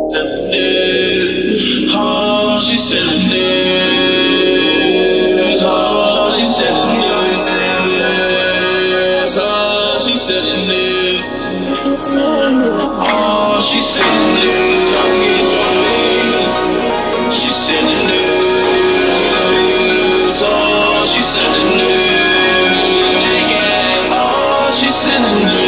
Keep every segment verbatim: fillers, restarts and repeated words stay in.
Oh, she said the news. Oh, she said the news. Oh, she said the news. Oh, she said the news. She said the news. Oh, she said the news. Oh, she said the news.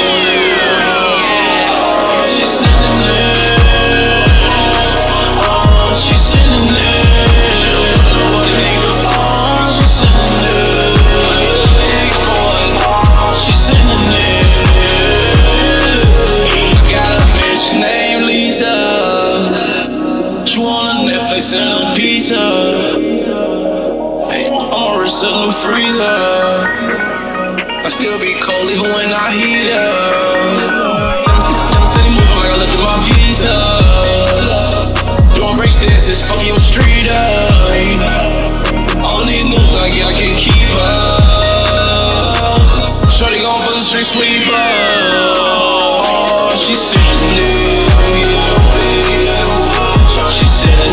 Netflix and a pizza. Hey, I'ma risk a new freezer. I still be cold even when I heat up. I'm steady moving like I looked at my pizza. Doing break dances, fucking your street up. All these moves I get, I can keep up. Shorty gon' put a straight sweeper. Oh, she said the news. She said the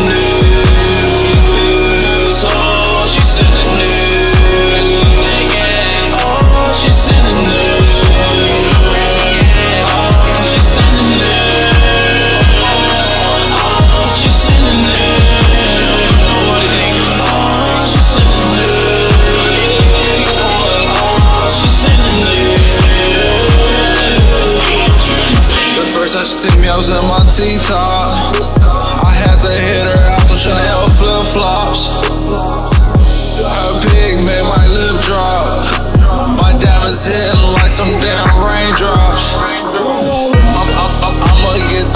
news. Oh, she said the news. Oh, she said the news. Oh, she said the news. Oh, she said the news. Oh, she said the news. Oh, she said the news. The first time she seen me, I was in my T-top. Had to hit her out the Chanel flip-flops. Her pig made my lip drop. My diamonds hitting like some damn raindrops. I'm, I'm, I'm, I'ma get